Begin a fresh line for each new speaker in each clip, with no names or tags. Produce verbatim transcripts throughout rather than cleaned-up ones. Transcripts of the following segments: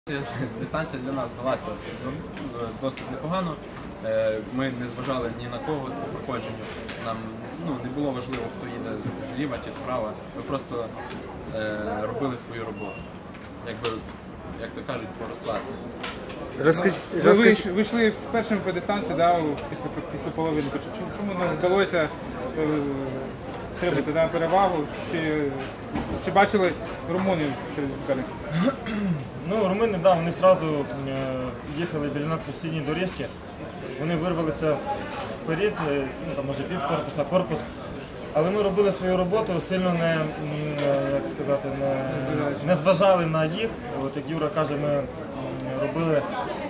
Дистанція для нас далася досить непогано. Ми не зважали ні на кого по проходженню. Нам ну, не було важливо, хто їде зліва чи справа. Ми просто е, робили свою роботу. Якби, як то кажуть, по розкладці.
Розкажіть,
Ви
розкажіть.
вийшли першими по дистанції, да, після, після половини. Чому нам вдалося отримати да, перевагу? Чи, чи бачили румунів серед суперників?
Ну, румуни, да, вони одразу їхали біля нас по стійній доріжці. Вони вирвалися вперед, ну, там, може, пів корпуса, корпус. Але ми робили свою роботу, сильно не, як сказати, не, не зважали на їх. От, як Юра каже, ми робили,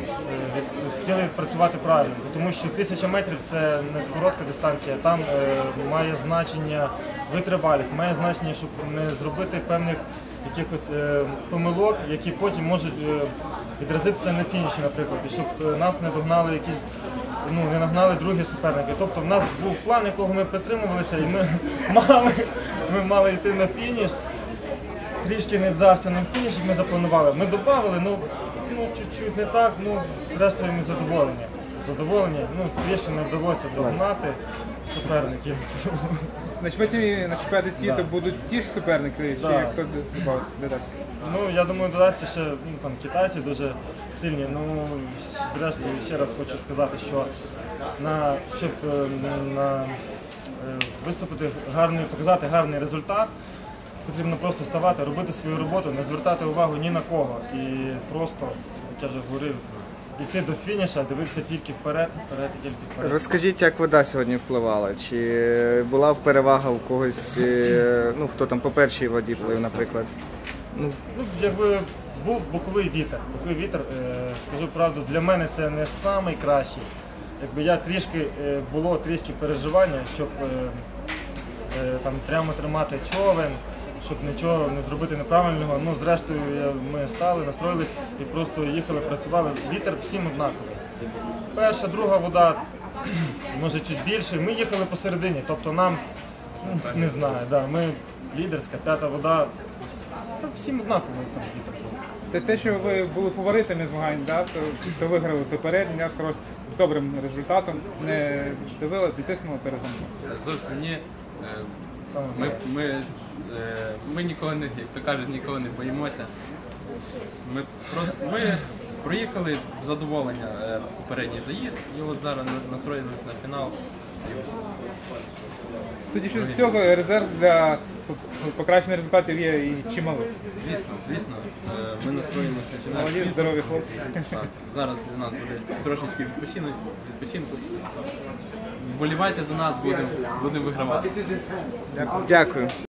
хотіли працювати правильно, тому що тисяча метрів – це не коротка дистанція, там е, має значення витривалість, має значення, щоб не зробити певних якихось е, помилок, які потім можуть е, відразитися на фініші, наприклад, і щоб е, нас не догнали якісь, ну, не нагнали другі суперники. Тобто в нас був план, якого ми притримувалися, і ми мали, ми мали йти на фініш. Трішки не вдався нам фініш, як ми запланували. Ми додали, ну, ну чуть-чуть не так, ну, зрештою ми задоволені. Задоволені, ну, трішки не вдалося догнати суперників.
На чемпіонаті, на чемпіонаті світу
Да.
будуть ті ж суперники, чи
Да.
хто додасться?
Ну, я думаю, додасться ще, ну, там, китайці дуже сильні. Ну, зрештою, ще раз хочу сказати, що на, щоб е, на, е, виступити гарний, показати гарний результат, потрібно просто ставати, робити свою роботу, не звертати увагу ні на кого. І просто, як я вже говорив, йти до фініша, дивитися тільки вперед, вперед і тільки вперед.
Розкажіть, як вода сьогодні впливала? Чи була перевага у когось, е, ну, хто там по першій воді плив, наприклад? Ну,
Ну, якби був боковий вітер. Боковий вітер, е, скажу правду, для мене це не найкращий. Якби я трішки, е, було трішки переживання, щоб е, е, там прямо тримати човен, щоб нічого не зробити неправильного. Ну, зрештою, я, ми стали, настроїлись і просто їхали, працювали. Вітер всім однаковий. Перша, друга вода, може чуть більше. Ми їхали посередині, тобто нам, ну, не знаю, да, ми лідерська, п'ята вода. Та всім однаково там вітер був.
Те, те, що ви були фаворитами змагань, да, то, то виграли попередньо з добрим результатом, не давили, дотиснули перед ним.
Зовсім ні. Е,
Саме
Ми,
так.
ми, е, ми ніколи не, як то кажуть, ніколи не боїмося. Ми просто ми проїхали в задоволення е, попередній заїзд і от зараз настроїлися на фінал.
Судячи з цього, резерв для покращення результатів є і чимало.
Звісно, звісно, е, ми настроїмося на
Молоді,
фінал.
здорові хлопці.
Так, зараз для нас буде трошечки відпочинок, відпочинку. Вболівайте за нас, будемо будемо вигравати.
дякую.